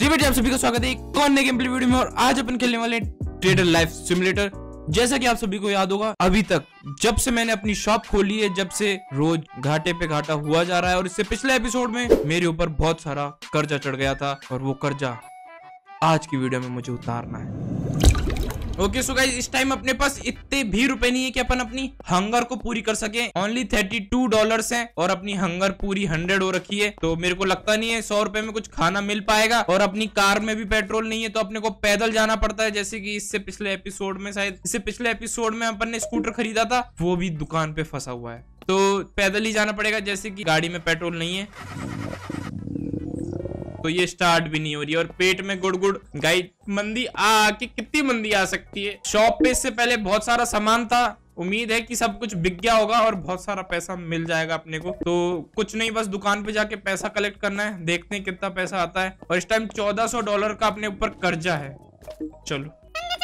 आप सभी का स्वागत है एक और नए गेम प्ले वीडियो में। और आज अपन खेलने वाले ट्रेडर लाइफ सिमुलेटर। जैसा कि आप सभी को याद होगा, अभी तक जब से मैंने अपनी शॉप खोली है, जब से रोज घाटे पे घाटा हुआ जा रहा है। और इससे पिछले एपिसोड में मेरे ऊपर बहुत सारा कर्जा चढ़ गया था और वो कर्जा आज की वीडियो में मुझे उतारना है। ओके सो गाइस, इस टाइम अपने पास इतने भी रुपए नहीं है कि अपन अपनी हंगर को पूरी कर सके। ओनली $32 हैं और अपनी हंगर पूरी 100 हो रखी है। तो मेरे को लगता नहीं है 100 रुपए में कुछ खाना मिल पाएगा। और अपनी कार में भी पेट्रोल नहीं है, तो अपने को पैदल जाना पड़ता है। जैसे कि इससे पिछले एपिसोड में, शायद इससे पिछले एपिसोड में अपन ने स्कूटर खरीदा था, वो भी दुकान पे फंसा हुआ है, तो पैदल ही जाना पड़ेगा। जैसे कि गाड़ी में पेट्रोल नहीं है तो ये स्टार्ट भी नहीं हो रही है। और पेट में गुड़ गुड़ गाइड मंदी आके कितनी मंदी आ सकती है। शॉप पे इससे पहले बहुत सारा सामान था, उम्मीद है कि सब कुछ बिक गया होगा और बहुत सारा पैसा मिल जाएगा अपने को। तो कुछ नहीं, बस दुकान पे जाके पैसा कलेक्ट करना है। देखते हैं कितना पैसा आता है। और इस टाइम $1400 का अपने ऊपर कर्जा है। चलो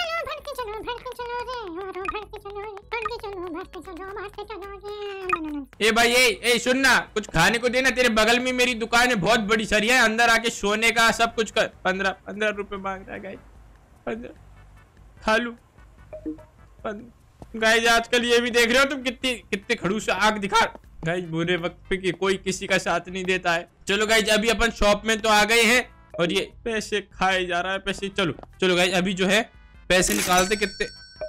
ए भाई, ए सुनना, कुछ खाने को देना। तेरे बगल में मेरी दुकान है, बहुत बड़ी सरिया है, अंदर आके सोने का सब कुछ कर। 15 रुपए मांग रहा है गाइस। 15 खा लू गाइस। आजकल ये भी देख रहे हो तुम, कितने खड़ूस आग दिखा गाइस। बुरे वक्त पे कि कोई किसी का साथ नहीं देता है। चलो गाइस, अभी अपन शॉप में तो आ गए हैं और ये पैसे खाए जा रहा है पैसे। चलो गाइस, अभी जो है पैसे निकालते कितने।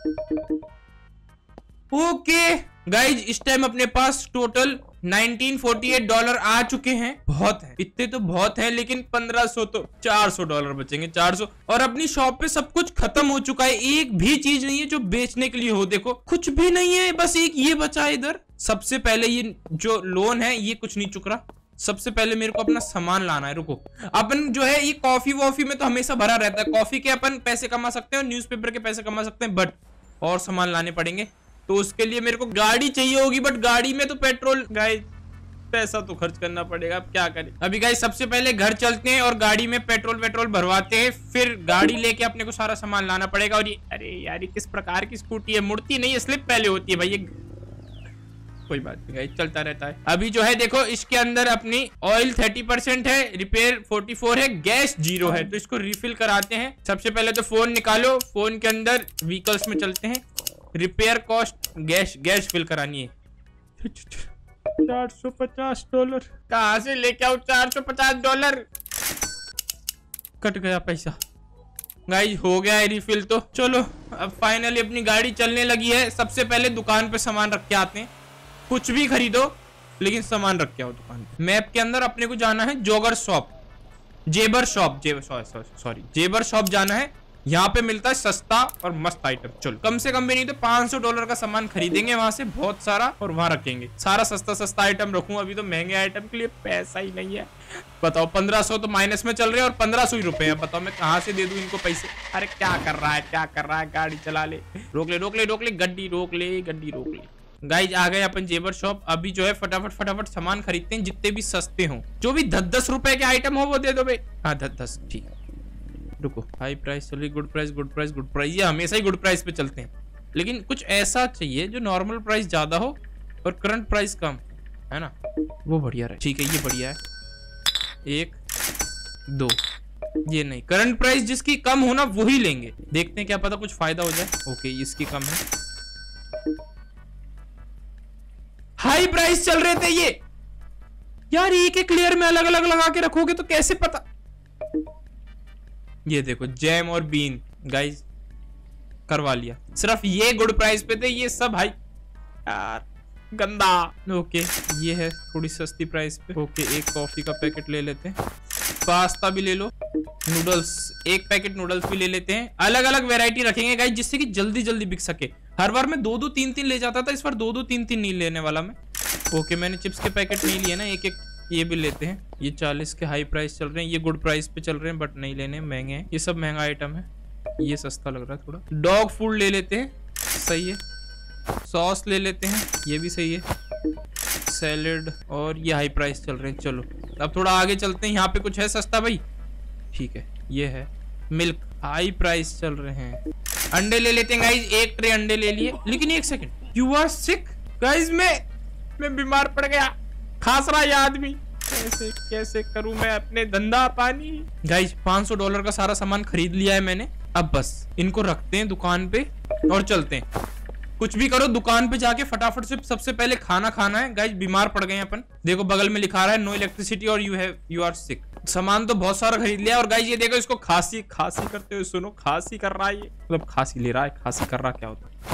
ओके गाइज, इस टाइम अपने पास टोटल $1948 आ चुके हैं। बहुत है, इतने तो बहुत है, लेकिन 1500 तो $400 बचेंगे। 400। और अपनी शॉप पे सब कुछ खत्म हो चुका है। एक भी चीज नहीं है जो बेचने के लिए हो। देखो कुछ भी नहीं है, बस एक ये बचा है इधर। सबसे पहले ये जो लोन है ये कुछ नहीं चुक रहा। सबसे पहले मेरे को अपना सामान लाना है। रुको, अपन जो है ये कॉफी वॉफी में तो हमेशा भरा रहता है। कॉफी के अपन पैसे कमा सकते हैं और न्यूज़पेपर के पैसे कमा सकते हैं, बट और सामान लाने पड़ेंगे। तो उसके लिए मेरे को गाड़ी चाहिए होगी, बट गाड़ी में तो पेट्रोल गाइस पैसा तो खर्च करना पड़ेगा। अब क्या करें। अभी गाइस सबसे पहले घर चलते हैं और गाड़ी में पेट्रोल भरवाते हैं। फिर गाड़ी लेके अपने को सारा सामान लाना पड़ेगा। और ये अरे यार, ये किस प्रकार की स्कूटी है, मुड़ती नहीं है, स्लिप पहले होती है भाई। ये कोई बात नहीं गाइस, चलता रहता है। अभी जो है देखो, इसके अंदर अपनी ऑयल 30% है, रिपेयर 44 है, गैस 0 है। तो इसको रिफिल कराते हैं। सबसे पहले तो फोन निकालो, फोन के अंदर व्हीकल्स में चलते हैं। रिपेयर कॉस्ट गैस फिल करानी है। $450 कहां से लेके आऊं? $450 कट गया पैसा। गाइस हो गया है रिफिल। तो चलो, अब फाइनली अपनी गाड़ी चलने लगी है। सबसे पहले दुकान पे सामान रख के आते हैं। कुछ भी खरीदो लेकिन सामान रख के आओ दुकान पे। मैप के अंदर अपने को जाना है जेबर शॉप जाना है। यहाँ पे मिलता है सस्ता और मस्त आइटम। चलो, कम से कम भी नहीं तो $500 का सामान खरीदेंगे वहां से, बहुत सारा, और वहां रखेंगे। सारा सस्ता आइटम रखूं। अभी तो महंगे आइटम के लिए पैसा ही नहीं है। बताओ, 1500 तो माइनस में चल रहे हैं और 1500 ही रुपए हैं। बताओ मैं कहाँ से दे दूं इनको पैसे। अरे क्या कर रहा है, गाड़ी चला ले। रोक ले, गड्डी रोक ले। गाइज आ गए अपन जेबर शॉप। अभी जो है फटाफट सामान खरीदते हैं, जितने भी सस्ते हो। जो भी 10 रुपए के आइटम हो वो दे दो भाई। हाँ 10 ठीक है। रुको, हाई प्राइस चल रही, गुड प्राइस। ये हमेशा ही गुड प्राइस पे चलते हैं, लेकिन कुछ ऐसा चाहिए जो नॉर्मल प्राइस ज्यादा हो और करंट प्राइस कम है ना, वो बढ़िया रहे। ठीक है, ये बढ़िया है। 1 2 ये नहीं, करंट प्राइस जिसकी कम हो ना वही लेंगे। देखते हैं, क्या पता कुछ फायदा हो जाए। ओके, इसकी कम है। हाई प्राइस चल रहे थे ये यार। एक लेयर में अलग अलग लगा के रखोगे तो कैसे पता। ये देखो, जैम और बीन गाइस करवा लिया। सिर्फ ये गुड प्राइस पे थे, ये सब हाई यार गंदा। ओके, ये है थोड़ी सस्ती प्राइस पे। ओके, एक कॉफी का पैकेट ले लेते हैं। पास्ता भी ले लो। नूडल्स, एक पैकेट नूडल्स भी ले लेते हैं। अलग अलग वैरायटी रखेंगे गाइस, जिससे कि जल्दी बिक सके। हर बार मैं 2 3 ले जाता था, इस बार 2 3 नहीं लेने वाला मैं। ओके, मैंने चिप्स के पैकेट नहीं लिए ना, एक ये भी लेते हैं। ये 40 के हाई प्राइस चल रहे हैं, ये गुड प्राइस पे चल रहे हैं, बट नहीं लेने, महंगे हैं। ये सब महंगा आइटम है, ये सस्ता लग रहा है थोड़ा। डॉग फूड ले लेते हैं, सही है। सॉस ले लेते हैं, ये भी सही है। सैलेड, और ये हाई प्राइस चल रहे हैं। चलो अब थोड़ा आगे चलते हैं, यहाँ पे कुछ है सस्ता भाई। ठीक है, ये है मिल्क, हाई प्राइस चल रहे हैं। अंडे ले लेते हैं गाइज, 1 ट्रे अंडे ले लिए। लेकिन 1 second, you are sick guys. मैं बीमार पड़ गया, खास रहा ये आदमी। कैसे कैसे करूं मैं अपने धंधा पानी। गाइस $500 का सारा सामान खरीद लिया है मैंने। अब बस इनको रखते हैं दुकान पे और चलते हैं। कुछ भी करो दुकान पे जाके फटाफट से सबसे पहले खाना खाना है। गाइस बीमार पड़ गए हैं अपन। देखो बगल में लिखा रहा है नो इलेक्ट्रिसिटी और यू आर सिक। सामान तो बहुत सारा खरीद लिया। और गाइस ये देखो इसको खांसी करते हुए सुनो। खांसी कर रहा है ये, मतलब खांसी ले रहा है। खांसी कर रहा क्या होता है।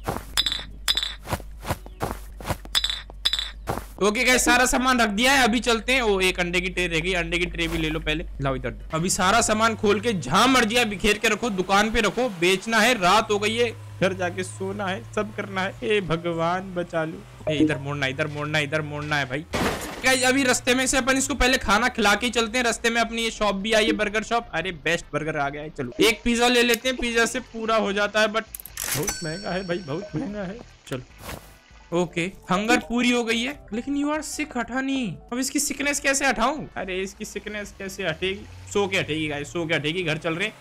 ओके गाइस सारा सामान रख दिया है। अभी चलते हैं। ओ एक अंडे की ट्रे रह गई। अंडे की ट्रे भी ले लो पहले। लाओ इधर। अभी सारा सामान खोल के जहां मर्जी बिखेर के रखो। दुकान पे रखो। बेचना है। रात हो गई है। घर जाके सोना है। सब करना है। ए भगवान बचा लो। इधर मोड़ना इधर मोड़ना है भाई। गाइस अभी रास्ते में से अपन इसको पहले खाना खिला के चलते हैं। रास्ते में अपनी ये शॉप भी आई है, बर्गर शॉप। अरे बेस्ट बर्गर आ गया है। चलो एक पिज्जा ले लेते हैं। पिज्जा से पूरा हो जाता है बट बहुत महंगा है भाई, बहुत महंगा है। चलो ओके हंगर पूरी हो गई है। लेकिन यू आर सिक हटा नहीं। अब इसकी सिकनेस कैसे हटाऊं? अरे इसकी सिकनेस कैसे हटेगी? सो के हटेगी गाइस, सो के हटेगी। घर चल रहे।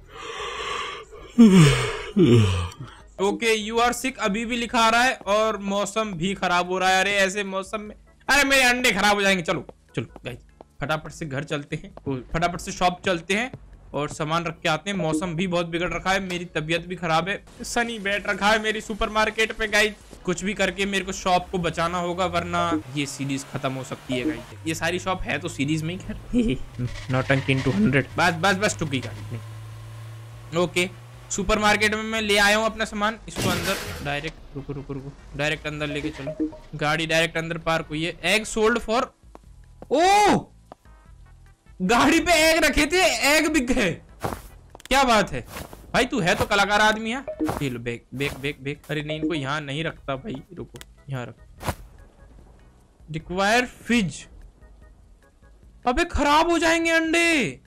ओके यू आर सिक अभी भी लिखा आ रहा है और मौसम भी खराब हो रहा है। अरे ऐसे मौसम में अरे मेरे अंडे खराब हो जाएंगे। चलो चलो गाइस फटाफट से घर चलते हैं। फटाफट से शॉप चलते हैं और सामान रख के आते हैं। मौसम भी बहुत बिगड़ रखा है। मेरी तबीयत भी खराब है। सनी बैठ रखा है मेरी सुपरमार्केट पे। गाइस कुछ भी करके मेरे को शॉप को बचाना होगा वरना ये सीरीज खत्म हो सकती है। गाइस ये सारी शॉप है तो सीरीज में ही खैर। नौटंकी into 100। बस टुकी गाड़ी। ओके सुपरमार्केट में मैं ले आया हूँ अपना सामान। इसको अंदर डायरेक्ट रुको डायरेक्ट अंदर लेके चलो। गाड़ी डायरेक्ट अंदर पार्क हुई है। Egg sold for. ओ गाड़ी पे एग रखे थे, एग बिक गए। क्या बात है भाई, तू है तो कलाकार आदमी है। ये लो बेक। अरे नहीं इनको यहाँ नहीं रखता भाई, रुको यहाँ रख। Require fridge. अबे खराब हो जाएंगे अंडे।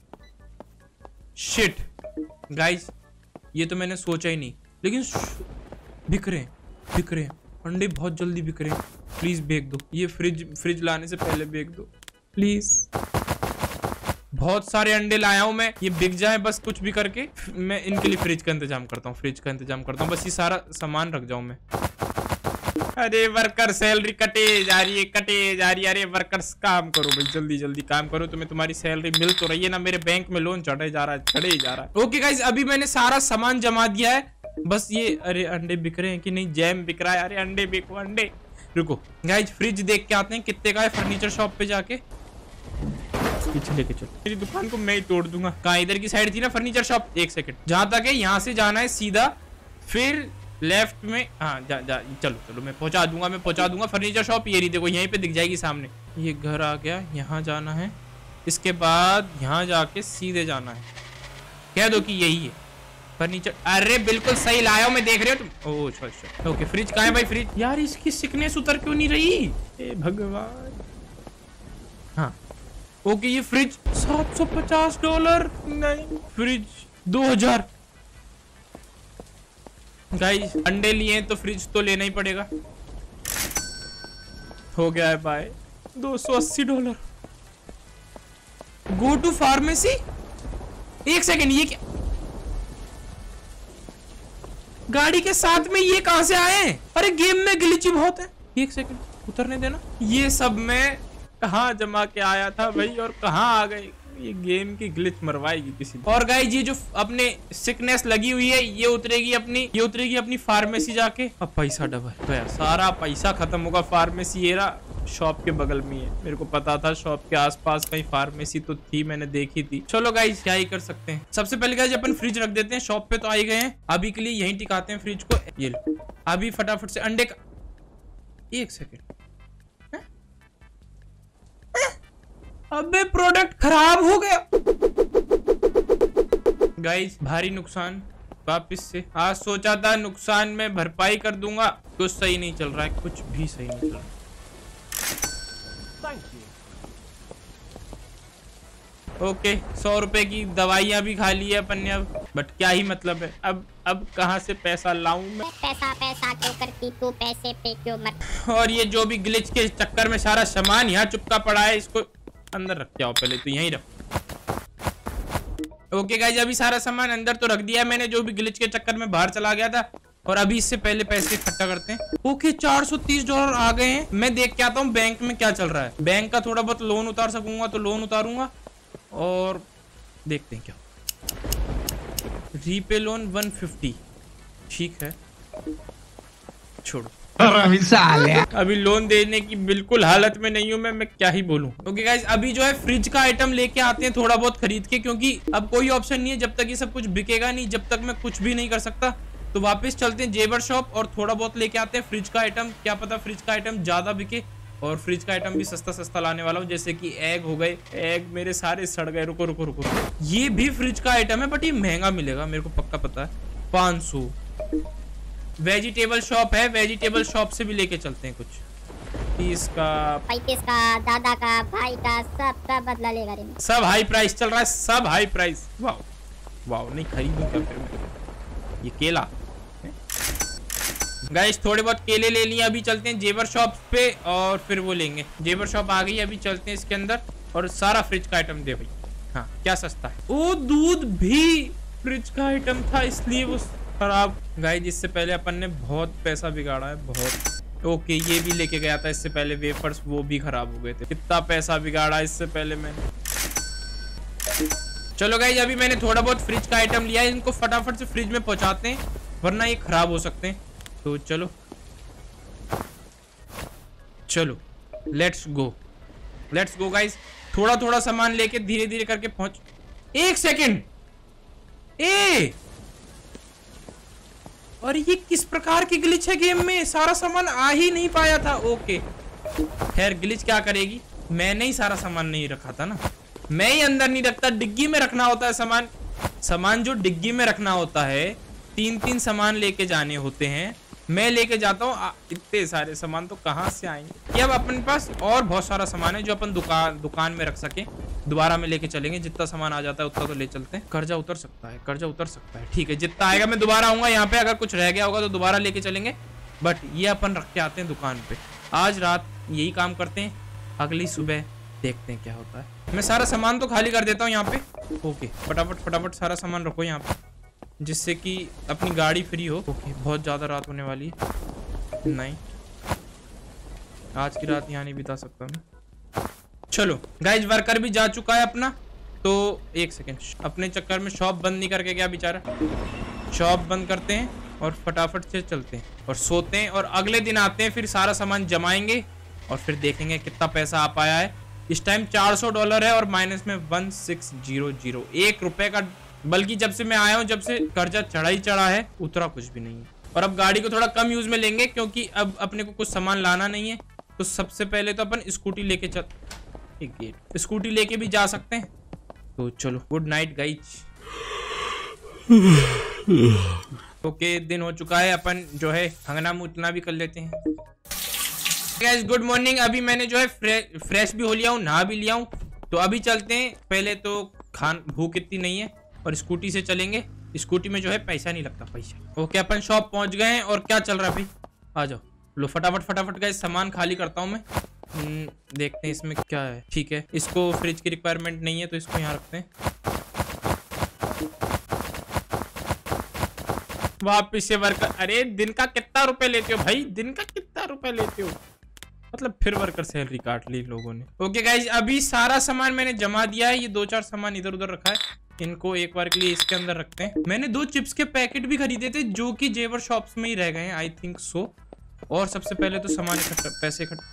शिट गाइस ये तो मैंने सोचा ही नहीं। लेकिन बिक रहे हैं अंडे बहुत जल्दी बिक रहे हैं। प्लीज बेच दो ये। फ्रिज लाने से पहले बेच दो प्लीज। बहुत सारे अंडे लाया हूं मैं। ये बिक जाए बस कुछ भी करके। मैं इनके लिए फ्रिज का इंतजाम करता हूँ। बस ये सारा सामान रख जाऊं मैं। अरे वर्कर सैलरी कटे जा रही है। अरे वर्कर्स काम करो भाई, जल्दी काम करो। तुम्हें तुम्हारी सैलरी मिल तो रही है ना। मेरे बैंक में लोन चढ़े जा रहा है। ओके गाइस अभी मैंने सारा सामान जमा दिया है। बस ये अरे अंडे बिक रहे हैं कि नहीं? जैम बिक रहा है। अरे अंडे बिको अंडे। रुको गाइस फ्रिज देख के आते हैं कितने का है फर्नीचर शॉप पे जाके। पीछे लेके चलो। मेरी दुकान को मैं ही तोड़ दूंगा। कहाँ इधर की साइड थी ना फर्नीचर शॉप? एक सेकंड। जहां तक है यहाँ से जाना है सीधा, फिर लेफ्ट में। हाँ चलो मैं पहुंचा दूंगा फर्नीचर शॉप। ये रही देखो यहीं पे दिख जाएगी सामने। ये घर आ गया। यहाँ जाना है। इसके बाद यहाँ जाके सीधे जाना है। कह दो कि यही है फर्नीचर। अरे बिल्कुल सही लाया हूं मैं, देख रहे हो तुम। ओह अच्छा। ओके फ्रिज कहाँ है भाई? फ्रिज यार इसकी सिकनेस उतर क्यों नहीं रही? ए भगवान। हाँ ओके ये फ्रिज $750। नहीं फ्रिज 2000। गाइस अंडे लिए तो फ्रिज तो लेना ही पड़ेगा। हो गया है भाई $280। Go to pharmacy. एक सेकेंड ये क्या? गाड़ी के साथ में ये कहां से आए? अरे गेम में ग्लिच बहुत है। एक सेकेंड उतरने देना। ये सब मैं कहाँ जमा के आया था भाई और कहाँ आ गए? ये गेम की ग्लिच मरवाएगी किसी। और गाइस ये जो अपने सिकनेस लगी हुई है ये उतरेगी अपनी फार्मेसी जाके। अब पैसा डबल गया। सारा पैसा खत्म होगा। फार्मेसी ये रहा शॉप के बगल में है। मेरे को पता था शॉप के आसपास कहीं फार्मेसी तो थी, मैंने देखी थी। चलो गाइस क्या ही कर सकते हैं। सबसे पहले गाइस अपन फ्रिज रख देते हैं। शॉप पे तो आ ही गए हैं। अभी के लिए यहीं टिकाते हैं फ्रिज को। ये लो अभी फटाफट से अंडे का। एक सेकेंड। अबे प्रोडक्ट खराब हो गया। गाइस भारी नुकसान वापस से। आज सोचा था नुकसान में भरपाई कर दूंगा। कुछ सही नहीं चल रहा है, कुछ भी सही नहीं चल रहा। ओके 100 रुपए की दवाइयाँ भी खा ली है अपन ने अब। बट क्या ही मतलब है। अब कहाँ से पैसा लाऊं मैं? पैसा क्यों करती तू? पैसे पे क्यों मत। और ये जो भी ग्लिच के चक्कर में सारा सामान यहाँ चुपका पड़ा है, इसको अंदर रख के आओ पहले तो। यहीं रख। ओके गाइस अभी सारा सामान अंदर तो रख दिया है मैंने। जो भी ग्लिच के चक्कर में बाहर चला गया था और अभी इससे पहले पैसे इकट्ठा करते हैं। ओके, $430 आ गए हैं। मैं देख के आता हूँ बैंक में क्या चल रहा है। बैंक का थोड़ा बहुत लोन उतार सकूंगा तो लोन उतारूंगा और देखते हैं क्या। रीपे लोन 150, ठीक है, छोड़ो। अभी लोन देने की बिल्कुल हालत में नहीं हूं मैं क्या ही बोलूं। ओके गाइस, अभी जो है फ्रिज का आइटम लेके आते हैं थोड़ा बहुत खरीद के, क्योंकि अब कोई ऑप्शन नहीं है। जब तक ये सब कुछ बिकेगा नहीं, जब तक मैं कुछ भी नहीं कर सकता। तो वापस चलते हैं जेवर शॉप और थोड़ा बहुत लेके आते हैं फ्रिज का आइटम। क्या पता फ्रिज का आइटम ज्यादा बिके और फ्रिज का आइटम भी सस्ता सस्ता लाने वाला हूँ। जैसे कि एग हो गए, एग मेरे सारे सड़ गए। रुको रुको रुको, ये भी फ्रिज का आइटम है बट ये महंगा मिलेगा, मेरे को पक्का पता है। 500। वेजिटेबल शॉप है, वेजिटेबल शॉप से भी लेके चलते हैं कुछ। 30 का, 35 का, दादा का, भाई का, सबका बदला लेगा रे। सब हाई प्राइस चल रहा है, सब हाई प्राइस। वाह वाह, नहीं खरीदूं क्या फिर मैं ये केला। गाइस थोड़े बहुत केले ले लिए। अभी चलते हैं जेवर शॉप पे और फिर वो लेंगे। जेवर शॉप आ गई, अभी चलते हैं इसके अंदर और सारा फ्रिज का आइटम दे भाई। हाँ, क्या सस्ता है। ओ, दूध भी फ्रिज का आइटम था इसलिए वो खराब। गाइस इससे पहले अपन ने बहुत पैसा बिगाड़ा है, बहुत। ओके, ये भी लेके गया था इससे पहले वेफर्स, वो भी खराब हो गए थे। कितना पैसा बिगाड़ा इससे पहले मैंने। चलो गाइस, अभी मैंने थोड़ा बहुत फ्रिज का आइटम लिया है। इनको फटाफट से फ्रिज में पहुंचाते हैं वरना ये खराब हो सकते हैं। तो चलो चलो, लेट्स गो गाइस। थोड़ा थोड़ा सामान लेके धीरे धीरे करके पहुंच। 1 सेकेंड, और ये किस प्रकार की ग्लिच है गेम में? सारा सामान आ ही नहीं पाया था। ओके, खैर ग्लिच क्या करेगी, मैंने ही सारा सामान नहीं रखा था ना। मैं ही अंदर नहीं रखता, डिग्गी में रखना होता है सामान। सामान जो डिग्गी में रखना होता है, 3-3 सामान लेके जाने होते हैं। मैं लेके जाता हूँ इतने सारे सामान, तो कहाँ से आएंगे। ये अब अपने पास और बहुत सारा सामान है जो अपन दुकान में रख सके। दोबारा में लेके चलेंगे, जितना सामान आ जाता है उतना तो ले चलते हैं। कर्जा उतर सकता है, कर्जा उतर सकता है, ठीक है। जितना आएगा मैं दोबारा आऊंगा यहाँ पे। अगर कुछ रह गया होगा तो दोबारा लेके चलेंगे, बट ये अपन रख के आते हैं दुकान पे। आज रात यही काम करते हैं, अगली सुबह देखते हैं क्या होता है। मैं सारा सामान तो खाली कर देता हूँ यहाँ पे। ओके, फटाफट फटाफट सारा सामान रखो यहाँ पे, जिससे कि अपनी गाड़ी फ्री हो। ओके, बहुत ज्यादा रात होने वाली है। नहीं, आज की रात यहाँ नहीं बिता सकता मैं। चलो गाइस, वर्कर भी जा चुका है अपना। तो 1 सेकेंड, अपने चक्कर में शॉप बंद नहीं करके गया बेचारा। शॉप बंद करते हैं और फटाफट से चलते हैं और सोते हैं। और अगले दिन आते हैं, फिर सारा सामान जमाएंगे और फिर देखेंगे कितना पैसा आ पाया है। इस टाइम $400 है और माइनस में 1600, 1 रुपए का। बल्कि जब से मैं आया हूँ, जब से कर्जा चढ़ा ही चढ़ा है, उतरा कुछ भी नहीं है। और अब गाड़ी को थोड़ा कम यूज में लेंगे क्योंकि अब अपने को कुछ सामान लाना नहीं है। तो सबसे पहले तो अपन स्कूटी लेके स्कूटी लेके भी जा सकते हैं। तो चलो, गुड नाइट गाइज। ओके, दिन हो चुका है, अपन जो है हंगना मुतना भी कर लेते हैं। Guys good morning. अभी मैंने जो है फ्रेश भी हो लिया हूँ, नहा भी लिया हूँ। तो अभी चलते हैं। पहले तो भूख इतनी नहीं है और स्कूटी से चलेंगे। स्कूटी में जो है पैसा नहीं लगता, पैसा। ओके, अपन शॉप पहुंच गए हैं। और क्या चल रहा है भाई, आ जाओ। लो फटाफट फटाफट गाइस, सामान खाली करता हूँ मैं। देखते हैं इसमें क्या है। ठीक है, इसको फ्रिज की रिक्वायरमेंट नहीं है तो इसको यहाँ रखते हैं। वापिस से वर्कर। अरे दिन का कितना रुपए लेते हो भाई, दिन का कितना रुपए लेते हो? मतलब फिर वर्कर सैलरी काट ली लोगों ने। ओके गाइज, अभी सारा सामान मैंने जमा दिया है। ये 2-4 सामान इधर उधर रखा है, इनको एक बार के लिए इसके अंदर रखते हैं। मैंने 2 चिप्स के पैकेट भी खरीदे थे जो कि जेवर शॉप्स में ही रह गए हैं, आई थिंक सो। और सबसे पहले तो सामान पैसे इकट्ठा,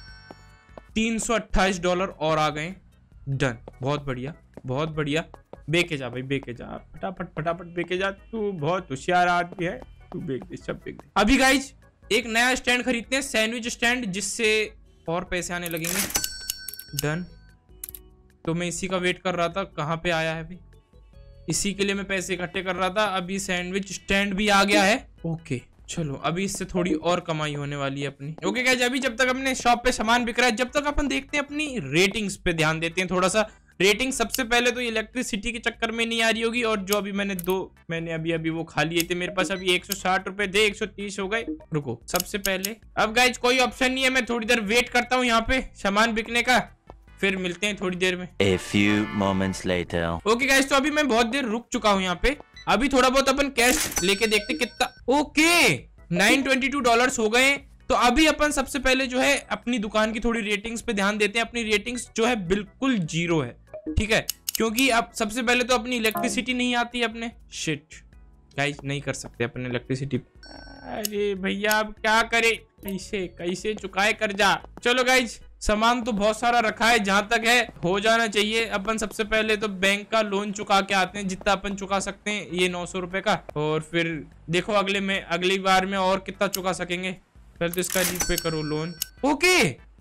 $328 और आ गए। डन, बहुत बढ़िया बहुत बढ़िया। बेके जा भाई, बेके जा, फटाफट फटाफट बेके जा। तू बहुत होशियार आदमी है, तू बेच दे, सब बेच दे। अभी गाइज एक नया स्टैंड खरीदते हैं, सैंडविच स्टैंड, जिससे और पैसे आने लगेंगे। डन। तो मैं इसी का वेट कर रहा था, कहाँ पे आया है अभी। इसी के लिए मैं पैसे इकट्ठे कर रहा था। अभी सैंडविच स्टैंड भी आ गया है। ओके चलो, अभी इससे थोड़ी और कमाई होने वाली है अपनी। ओके गाइस, अभी जब तक अपने शॉप पे सामान बिक रहा है, जब तक अपन देखते हैं अपनी रेटिंग्स पे ध्यान देते हैं थोड़ा सा। रेटिंग सबसे पहले तो इलेक्ट्रिसिटी के चक्कर में नहीं आ रही होगी। और जो अभी मैंने अभी वो खा लिए थे, मेरे पास अभी 160 रुपए थे, 130 हो गए। रुको, सबसे पहले अब गाइज कोई ऑप्शन नहीं है, मैं थोड़ी देर वेट करता हूँ यहाँ पे सामान बिकने का, फिर मिलते हैं थोड़ी देर में। A few moments later. Okay guys, तो अभी मैं बहुत देर रुक चुका हूँ यहाँ पे। अभी थोड़ा बहुत अपन कैश लेके देखते कितना। ओके, $922 हो गए। तो अभी अपन सबसे पहले जो है अपनी दुकान की थोड़ी रेटिंग्स पे ध्यान देते हैं। अपनी रेटिंग्स जो है बिल्कुल 0 है, ठीक है, क्योंकि अब सबसे पहले तो अपनी इलेक्ट्रिसिटी नहीं आती है अपने। शिट गाइस, नहीं कर सकते अपन इलेक्ट्रिसिटी। अरे भैया अब क्या करे, कैसे कैसे चुकाए कर्जा। चलो गाइस, सामान तो बहुत सारा रखा है, जहां तक है हो जाना चाहिए। अपन सबसे पहले तो बैंक का लोन चुका के आते हैं, जितना अपन चुका सकते हैं, ये 900 रुपए का। और फिर देखो अगली बार में और कितना चुका सकेंगे। पहले तो इसका रीपे करो लोन। ओके,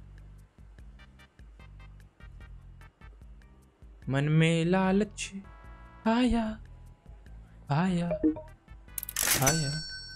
मन में लालच आया आया आया।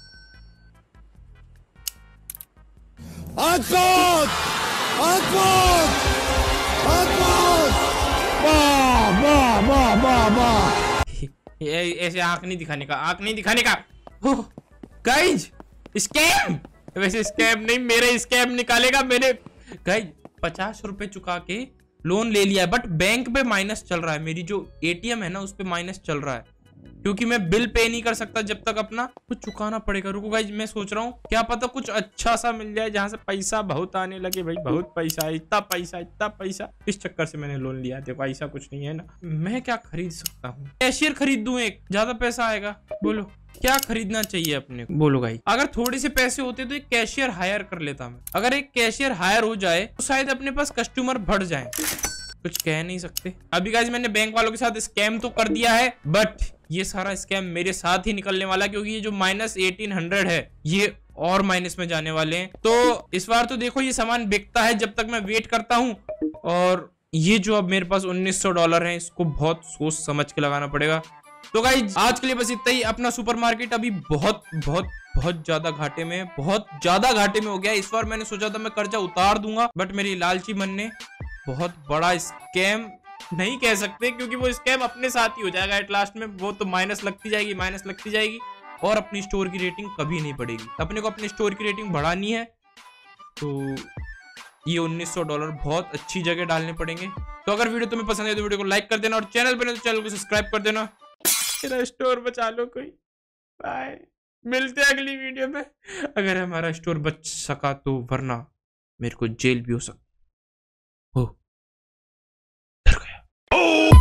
ऐसे आंख नहीं दिखाने का, आंख नहीं दिखाने का। गाइज स्कैम, वैसे स्कैम नहीं, मेरे स्कैम निकालेगा। मैंने गाइज 50 रुपए चुका के लोन ले लिया है, बट बैंक पे माइनस चल रहा है। मेरी जो एटीएम है ना, उस पे माइनस चल रहा है, क्योंकि मैं बिल पे नहीं कर सकता जब तक अपना कुछ चुकाना पड़ेगा। रुको गाइज, मैं सोच रहा हूँ क्या पता कुछ अच्छा सा मिल जाए जहां से पैसा बहुत आने लगे। भाई बहुत पैसा, इतना पैसा इतना पैसा, इस चक्कर से मैंने लोन लिया। देखो ऐसा कुछ नहीं है ना। मैं क्या खरीद सकता हूँ? कैशियर खरीद दूं, एक ज्यादा पैसा आएगा। बोलो क्या खरीदना चाहिए अपने को? बोलो गाइज, अगर थोड़े से पैसे होते तो एक कैशियर हायर कर लेता मैं। अगर एक कैशियर हायर हो जाए तो शायद अपने पास कस्टमर बढ़ जाए। कुछ कह नहीं सकते। अभी गाइज मैंने बैंक वालों के साथ स्कैम तो कर दिया है, बट ये सारा स्कैम मेरे साथ ही निकलने वाला है, क्योंकि ये जो -1800 है ये और माइनस में जाने वाले हैं। तो इस बार तो देखो ये सामान बिकता है जब तक मैं वेट करता हूँ। और ये जो अब मेरे पास $1900 है, इसको बहुत सोच समझ के लगाना पड़ेगा। तो गाइज आज के लिए बस इतना ही। अपना सुपरमार्केट अभी बहुत बहुत बहुत ज्यादा घाटे में, बहुत ज्यादा घाटे में हो गया। इस बार मैंने सोचा था मैं कर्जा उतार दूंगा, बट मेरी लालची मन ने बहुत बड़ा स्कैम नहीं कह सकते, क्योंकि वो स्कैम अपने साथ ही हो जाएगा एट लास्ट में। वो तो माइनस लगती जाएगी और अपनी स्टोर की रेटिंग कभी नहीं बढ़ेगी। अपने को अपनी स्टोर की रेटिंग बढ़ानी है, तो ये $1900 बहुत अच्छी जगह डालने पड़ेंगे। तो अगर वीडियो तुम्हें पसंद है तो वीडियो को लाइक कर देना, और चैनल पर नहीं तो चैनल को सब्सक्राइब कर देना। मेरा स्टोर बचा लो कोई। बाय, मिलते हैं अगली वीडियो में, अगर हमारा स्टोर बच सका तो, वरना मेरे को जेल भी हो सकता। Oh!